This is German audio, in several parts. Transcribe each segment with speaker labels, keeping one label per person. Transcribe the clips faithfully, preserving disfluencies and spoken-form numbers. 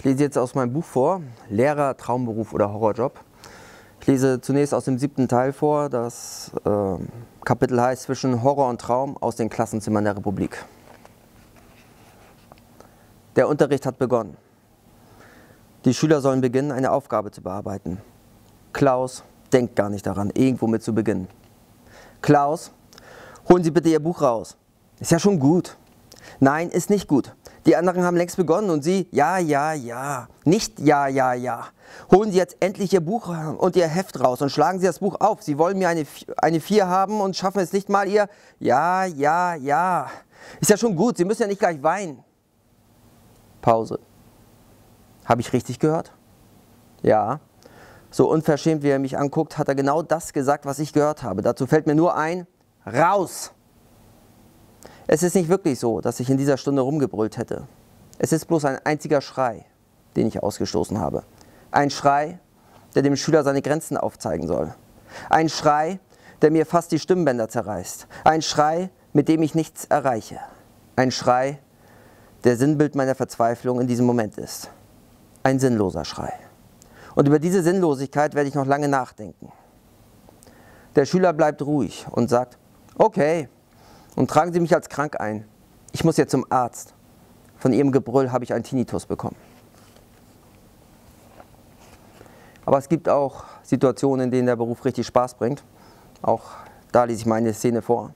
Speaker 1: lese jetzt aus meinem Buch vor, Lehrer, Traumberuf oder Horrorjob. Ich lese zunächst aus dem siebten Teil vor, das äh, Kapitel heißt Zwischen Horror und Traum aus den Klassenzimmern der Republik. Der Unterricht hat begonnen. Die Schüler sollen beginnen, eine Aufgabe zu bearbeiten. Klaus denkt gar nicht daran, irgendwo mit zu beginnen. Klaus, holen Sie bitte Ihr Buch raus. Ist ja schon gut. Nein, ist nicht gut. Die anderen haben längst begonnen und Sie, ja, ja, ja, nicht ja, ja, ja. Holen Sie jetzt endlich Ihr Buch und Ihr Heft raus und schlagen Sie das Buch auf. Sie wollen mir eine, eine vier haben und schaffen es nicht mal Ihr, ja, ja, ja. Ist ja schon gut, Sie müssen ja nicht gleich weinen. Pause. Habe ich richtig gehört? Ja. So unverschämt, wie er mich anguckt, hat er genau das gesagt, was ich gehört habe. Dazu fällt mir nur ein, raus! Es ist nicht wirklich so, dass ich in dieser Stunde rumgebrüllt hätte. Es ist bloß ein einziger Schrei, den ich ausgestoßen habe. Ein Schrei, der dem Schüler seine Grenzen aufzeigen soll. Ein Schrei, der mir fast die Stimmbänder zerreißt. Ein Schrei, mit dem ich nichts erreiche. Ein Schrei, der Sinnbild meiner Verzweiflung in diesem Moment ist. Ein sinnloser Schrei. Und über diese Sinnlosigkeit werde ich noch lange nachdenken. Der Schüler bleibt ruhig und sagt, okay, und tragen Sie mich als krank ein. Ich muss jetzt zum Arzt. Von Ihrem Gebrüll habe ich einen Tinnitus bekommen. Aber es gibt auch Situationen, in denen der Beruf richtig Spaß bringt. Auch da lese ich meine Szene vor.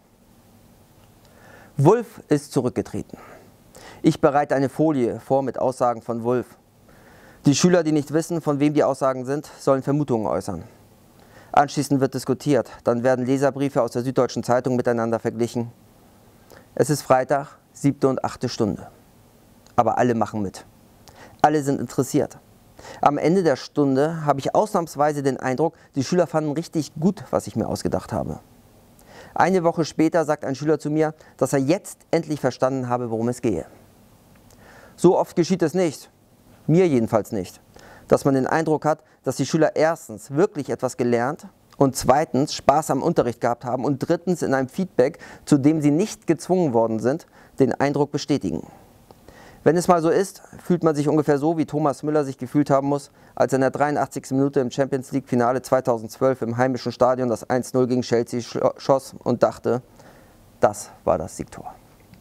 Speaker 1: Wulff ist zurückgetreten. Ich bereite eine Folie vor mit Aussagen von Wulff. Die Schüler, die nicht wissen, von wem die Aussagen sind, sollen Vermutungen äußern. Anschließend wird diskutiert. Dann werden Leserbriefe aus der Süddeutschen Zeitung miteinander verglichen. Es ist Freitag, siebte und achte Stunde. Aber alle machen mit. Alle sind interessiert. Am Ende der Stunde habe ich ausnahmsweise den Eindruck, die Schüler fanden richtig gut, was ich mir ausgedacht habe. Eine Woche später sagt ein Schüler zu mir, dass er jetzt endlich verstanden habe, worum es gehe. So oft geschieht es nicht, mir jedenfalls nicht, dass man den Eindruck hat, dass die Schüler erstens wirklich etwas gelernt und zweitens Spaß am Unterricht gehabt haben und drittens in einem Feedback, zu dem sie nicht gezwungen worden sind, den Eindruck bestätigen. Wenn es mal so ist, fühlt man sich ungefähr so, wie Thomas Müller sich gefühlt haben muss, als er in der dreiundachtzigsten Minute im Champions League Finale zweitausendzwölf im heimischen Stadion das eins null gegen Chelsea schoss und dachte, das war das Siegtor.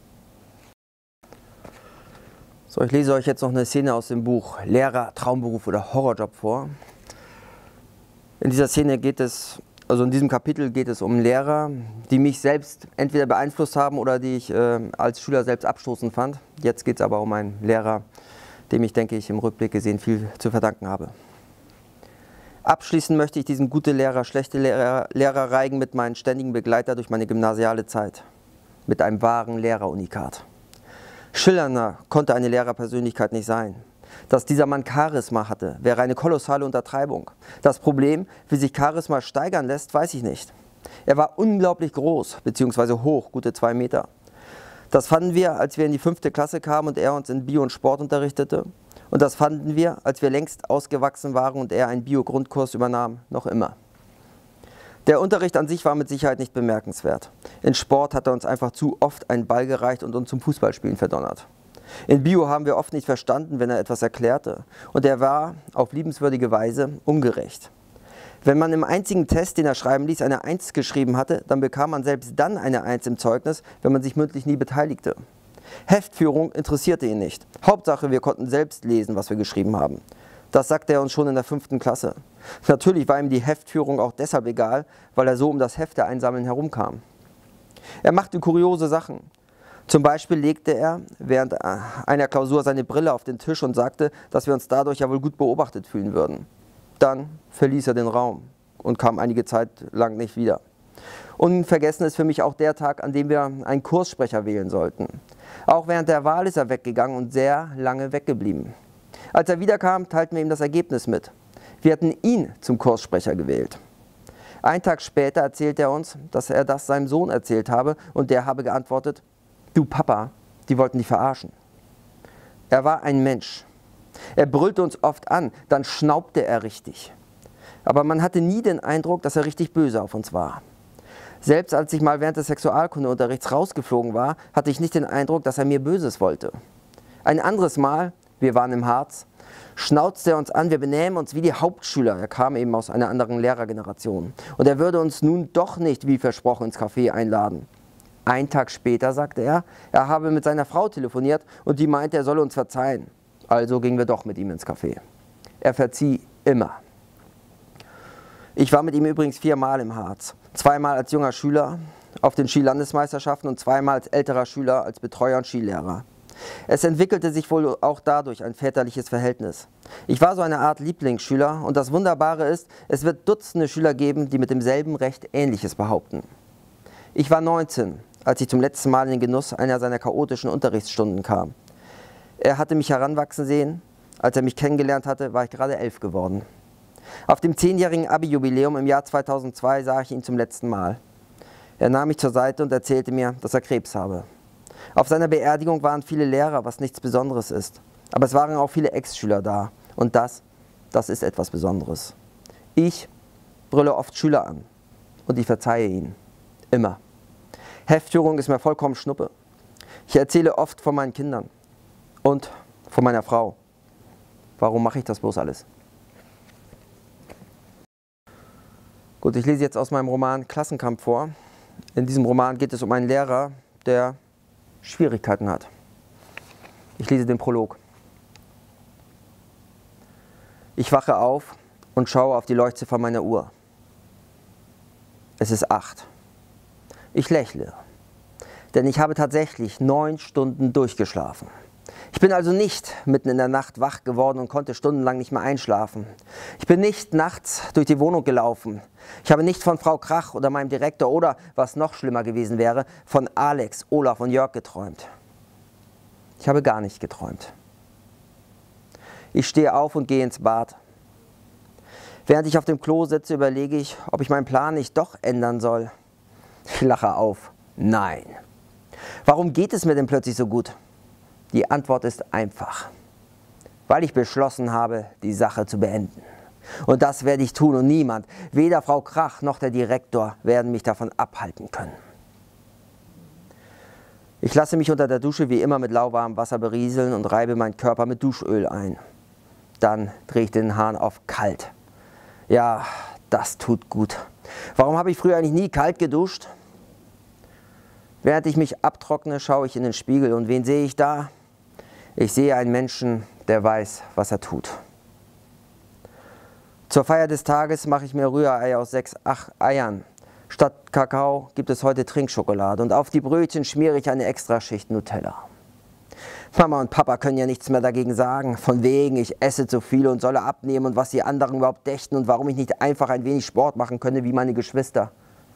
Speaker 1: So, ich lese euch jetzt noch eine Szene aus dem Buch Lehrer, Traumberuf oder Horrorjob vor. In dieser Szene geht es, also in diesem Kapitel geht es um Lehrer, die mich selbst entweder beeinflusst haben oder die ich äh, als Schüler selbst abstoßend fand. Jetzt geht es aber um einen Lehrer, dem ich, denke ich, im Rückblick gesehen viel zu verdanken habe. Abschließend möchte ich diesen gute Lehrer, schlechte Lehrer, Lehrerreigen mit meinem ständigen Begleiter durch meine gymnasiale Zeit. Mit einem wahren Lehrerunikat. Schillernder konnte eine Lehrerpersönlichkeit nicht sein. Dass dieser Mann Charisma hatte, wäre eine kolossale Untertreibung. Das Problem, wie sich Charisma steigern lässt, weiß ich nicht. Er war unglaublich groß, beziehungsweise hoch, gute zwei Meter. Das fanden wir, als wir in die fünfte Klasse kamen und er uns in Bio und Sport unterrichtete. Und das fanden wir, als wir längst ausgewachsen waren und er einen Bio-Grundkurs übernahm, noch immer. Der Unterricht an sich war mit Sicherheit nicht bemerkenswert. In Sport hat er uns einfach zu oft einen Ball gereicht und uns zum Fußballspielen verdonnert. In Bio haben wir oft nicht verstanden, wenn er etwas erklärte. Und er war, auf liebenswürdige Weise, ungerecht. Wenn man im einzigen Test, den er schreiben ließ, eine Eins geschrieben hatte, dann bekam man selbst dann eine Eins im Zeugnis, wenn man sich mündlich nie beteiligte. Heftführung interessierte ihn nicht. Hauptsache, wir konnten selbst lesen, was wir geschrieben haben. Das sagte er uns schon in der fünften Klasse. Natürlich war ihm die Heftführung auch deshalb egal, weil er so um das Hefte einsammeln herumkam. Er machte kuriose Sachen. Zum Beispiel legte er während einer Klausur seine Brille auf den Tisch und sagte, dass wir uns dadurch ja wohl gut beobachtet fühlen würden. Dann verließ er den Raum und kam einige Zeit lang nicht wieder. Unvergessen ist für mich auch der Tag, an dem wir einen Kurssprecher wählen sollten. Auch während der Wahl ist er weggegangen und sehr lange weggeblieben. Als er wiederkam, teilten wir ihm das Ergebnis mit. Wir hatten ihn zum Kurssprecher gewählt. Einen Tag später erzählte er uns, dass er das seinem Sohn erzählt habe und der habe geantwortet, du Papa, die wollten dich verarschen. Er war ein Mensch. Er brüllte uns oft an, dann schnaubte er richtig. Aber man hatte nie den Eindruck, dass er richtig böse auf uns war. Selbst als ich mal während des Sexualkundeunterrichts rausgeflogen war, hatte ich nicht den Eindruck, dass er mir Böses wollte. Ein anderes Mal wir waren im Harz, schnauzte er uns an, wir benehmen uns wie die Hauptschüler. Er kam eben aus einer anderen Lehrergeneration. Und er würde uns nun doch nicht, wie versprochen, ins Café einladen. Einen Tag später sagte er, er habe mit seiner Frau telefoniert und die meinte, er solle uns verzeihen. Also gingen wir doch mit ihm ins Café. Er verzieh immer. Ich war mit ihm übrigens viermal im Harz. Zweimal als junger Schüler auf den Skilandesmeisterschaften und zweimal als älterer Schüler, als Betreuer und Skilehrer. Es entwickelte sich wohl auch dadurch ein väterliches Verhältnis. Ich war so eine Art Lieblingsschüler und das Wunderbare ist, es wird Dutzende Schüler geben, die mit demselben Recht Ähnliches behaupten. Ich war neunzehn, als ich zum letzten Mal in den Genuss einer seiner chaotischen Unterrichtsstunden kam. Er hatte mich heranwachsen sehen. Als er mich kennengelernt hatte, war ich gerade elf geworden. Auf dem zehnjährigen Abi-Jubiläum im Jahr zweitausendzwei sah ich ihn zum letzten Mal. Er nahm mich zur Seite und erzählte mir, dass er Krebs habe. Auf seiner Beerdigung waren viele Lehrer, was nichts Besonderes ist. Aber es waren auch viele Ex-Schüler da. Und das, das ist etwas Besonderes. Ich brülle oft Schüler an und ich verzeihe ihnen. Immer. Heftführung ist mir vollkommen Schnuppe. Ich erzähle oft von meinen Kindern und von meiner Frau. Warum mache ich das bloß alles? Gut, ich lese jetzt aus meinem Roman Klassenkampf vor. In diesem Roman geht es um einen Lehrer, der Schwierigkeiten hat. Ich lese den Prolog. Ich wache auf und schaue auf die Leuchtziffer meiner Uhr. Es ist acht. Ich lächle, denn ich habe tatsächlich neun Stunden durchgeschlafen. Ich bin also nicht mitten in der Nacht wach geworden und konnte stundenlang nicht mehr einschlafen. Ich bin nicht nachts durch die Wohnung gelaufen. Ich habe nicht von Frau Krach oder meinem Direktor oder, was noch schlimmer gewesen wäre, von Alex, Olaf und Jörg geträumt. Ich habe gar nicht geträumt. Ich stehe auf und gehe ins Bad. Während ich auf dem Klo sitze, überlege ich, ob ich meinen Plan nicht doch ändern soll. Ich lache auf. Nein. Warum geht es mir denn plötzlich so gut? Die Antwort ist einfach. Weil ich beschlossen habe, die Sache zu beenden. Und das werde ich tun und niemand, weder Frau Krach noch der Direktor, werden mich davon abhalten können. Ich lasse mich unter der Dusche wie immer mit lauwarmem Wasser berieseln und reibe meinen Körper mit Duschöl ein. Dann drehe ich den Hahn auf kalt. Ja, das tut gut. Warum habe ich früher eigentlich nie kalt geduscht? Während ich mich abtrockne, schaue ich in den Spiegel und wen sehe ich da? Ich sehe einen Menschen, der weiß, was er tut. Zur Feier des Tages mache ich mir Rührei aus sechs Ach Eiern. Statt Kakao gibt es heute Trinkschokolade und auf die Brötchen schmiere ich eine Extraschicht Nutella. Mama und Papa können ja nichts mehr dagegen sagen, von wegen, ich esse zu viel und solle abnehmen und was die anderen überhaupt dächten und warum ich nicht einfach ein wenig Sport machen könne wie meine Geschwister.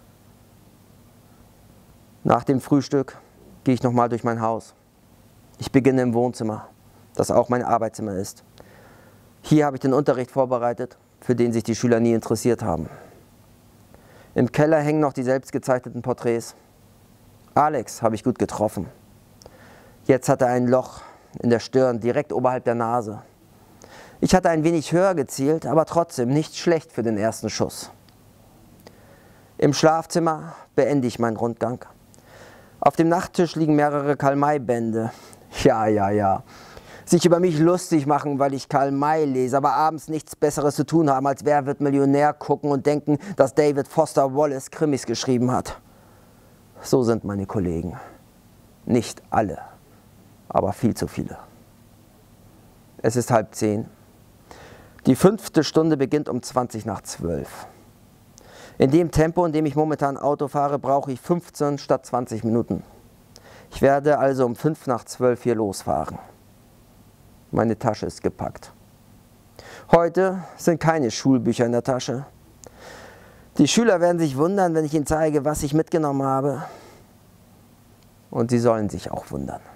Speaker 1: Nach dem Frühstück gehe ich nochmal durch mein Haus. Ich beginne im Wohnzimmer, das auch mein Arbeitszimmer ist. Hier habe ich den Unterricht vorbereitet, für den sich die Schüler nie interessiert haben. Im Keller hängen noch die selbstgezeichneten Porträts. Alex habe ich gut getroffen. Jetzt hat er ein Loch in der Stirn, direkt oberhalb der Nase. Ich hatte ein wenig höher gezielt, aber trotzdem nicht schlecht für den ersten Schuss. Im Schlafzimmer beende ich meinen Rundgang. Auf dem Nachttisch liegen mehrere Karl-May-Bände. Ja, ja, ja. Sich über mich lustig machen, weil ich Karl May lese, aber abends nichts Besseres zu tun haben, als Wer wird Millionär gucken und denken, dass David Foster Wallace Krimis geschrieben hat. So sind meine Kollegen. Nicht alle, aber viel zu viele. Es ist halb zehn. Die fünfte Stunde beginnt um zwanzig nach zwölf. In dem Tempo, in dem ich momentan Auto fahre, brauche ich fünfzehn statt zwanzig Minuten. Ich werde also um fünf nach zwölf hier losfahren. Meine Tasche ist gepackt. Heute sind keine Schulbücher in der Tasche. Die Schüler werden sich wundern, wenn ich ihnen zeige, was ich mitgenommen habe. Und sie sollen sich auch wundern.